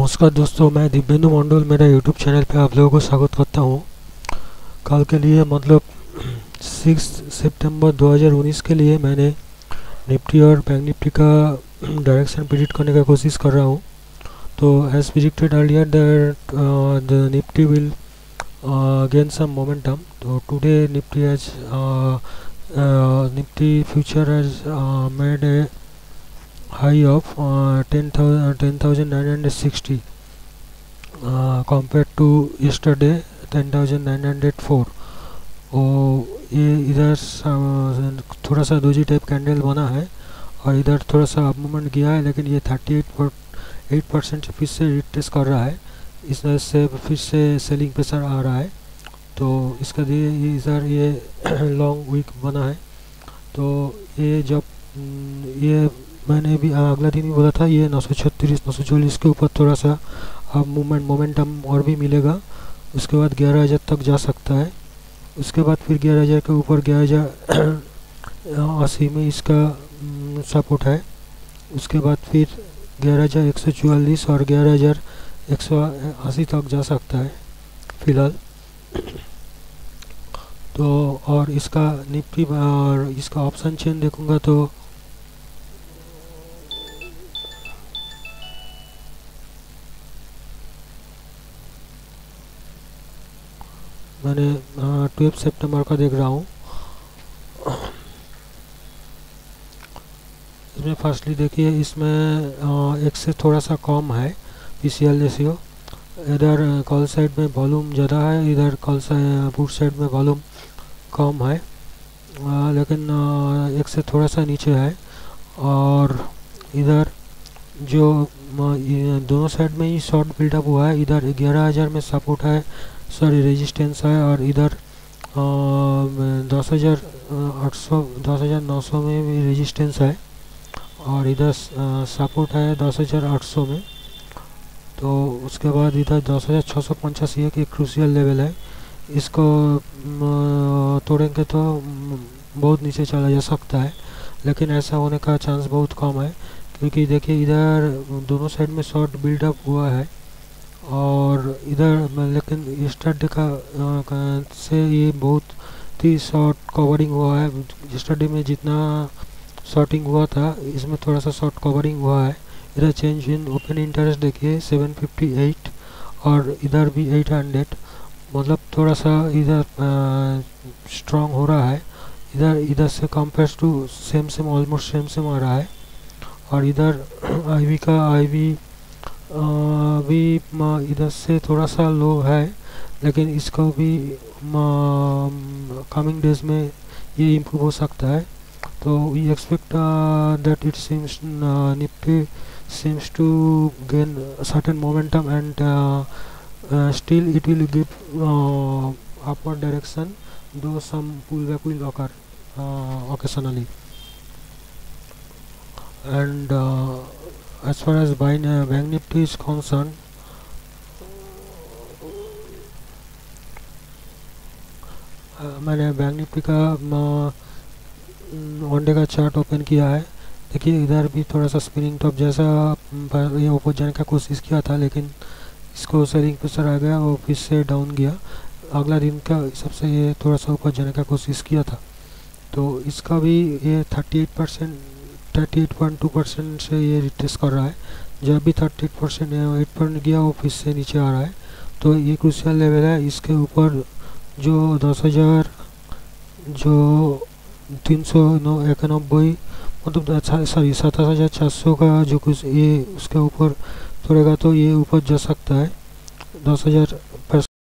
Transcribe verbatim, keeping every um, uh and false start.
नमस्कार दोस्तों, मैं दिव्येंदु मंडल मेरा यूट्यूब चैनल पे आप लोगों को स्वागत करता हूँ। कल के लिए मतलब सिक्स सितंबर दो हज़ार उन्नीस के लिए मैंने निफ्टी और बैंक निफ्टी का डायरेक्शन प्रिडिक्ट करने का कोशिश कर रहा हूँ। तो as predicted earlier that the Nifty will gain some momentum. तो today Nifty has Nifty future has made a high of uh, ten thousand nine hundred sixty uh, compared to yesterday ten thousand nine hundred four। और ये इधर थोड़ा सा doji type candle बना है और इधर थोड़ा सा अप मूवमेंट गया है, लेकिन ये थर्टी एट पर एट परसेंट फिर से रिटेस्ट कर रहा है। इस वजह से फिर से सेलिंग प्रेशर आ रहा है। तो इसका ये इधर ये लॉन्ग वीक बना है। तो ये जब ये मैंने भी अगला दिन ही बोला था, ये नौ सौ छत्तीस नौ सौ चालीस के ऊपर थोड़ा सा अब मूवमेंट मोमेंटम और भी मिलेगा। उसके बाद ग्यारह हज़ार तक जा सकता है। उसके बाद फिर ग्यारह हज़ार के ऊपर ग्यारह हज़ार अस्सी में इसका सपोर्ट है। उसके बाद फिर ग्यारह हज़ार एक सौ चौवालीस और ग्यारह हज़ार एक सौ अस्सी तक जा सकता है फिलहाल। तो और इसका निफ्टी और इसका ऑप्शन चेन देखूंगा तो मैंने ट्वेल्व सितंबर का देख रहा हूँ। इसमें फर्स्टली देखिए, इसमें एक से थोड़ा सा कम है पीसीएल रेशियो। इधर कॉल साइड में वॉल्यूम ज़्यादा है, इधर कॉल साइड पुट साइड में वॉल्यूम कम है, आ, लेकिन आ, एक से थोड़ा सा नीचे है। और इधर जो दोनों साइड में ही शॉर्ट बिल्डअप हुआ है। इधर ग्यारह हज़ार में सपोर्ट है, सॉरी रेजिस्टेंस है, और इधर दस हज़ार आठ सौ दस हज़ार नौ सौ में भी रेजिस्टेंस है, और इधर सपोर्ट है दस हज़ार आठ सौ में। तो उसके बाद इधर दस हज़ार छः सौ पचासी एक क्रूशियल लेवल है। इसको तोड़ेंगे तो बहुत नीचे चला जा सकता है, लेकिन ऐसा होने का चांस बहुत कम है, क्योंकि देखिए इधर दोनों साइड में शॉर्ट बिल्डअप हुआ है। और इधर लेकिन यस्टरडे का, का से ये बहुत ही शॉर्ट कवरिंग हुआ है। यस्टरडे में जितना शॉर्टिंग हुआ था, इसमें थोड़ा सा शॉर्ट कवरिंग हुआ है। इधर चेंज इन ओपन इंटरेस्ट देखिए सेवन फिफ्टी एट, और इधर भी एट हंड्रेड, मतलब थोड़ा सा इधर स्ट्रॉन्ग हो रहा है। इधर इधर से compare to same same almost same same आ रहा है। और इधर आईवी का आईवी भी इधर से थोड़ा सा लो है, लेकिन इसको भी कमिंग डेज में ये इम्प्रूव हो सकता है। तो we expect that it seems Nifty seems to gain a certain momentum, and uh, uh, still it will give uh, upward direction, though some pullback will occur uh, occasionally. And uh, as far as buy uh, bank nifty is concerned, uh, मैंने bank Nifty का one day का chart open किया है। देखिए इधर भी थोड़ा सा स्पिनिंग टॉप जैसा ये ऊपर जाने का कोशिश किया था, लेकिन इसको सेलिंग प्रेशर आ गया और फिर से डाउन गया। अगला दिन का हिसाब से ये थोड़ा सा ऊपर जाने का कोशिश किया था। तो इसका भी ये thirty eight percent thirty eight point two percent से ये रिटेस्ट कर रहा है। जब भी thirty eight percent eight point गया वो फिर से नीचे आ रहा है। तो ये क्रूशियल लेवल है। इसके ऊपर जो दस हज़ार जो तीन सौ नौ इक्यानबे मतलब अच्छा सॉरी सत्ताईस हज़ार चार सौ का जो कुछ ये उसके ऊपर तोड़ेगा तो ये ऊपर जा सकता है। दस हज़ार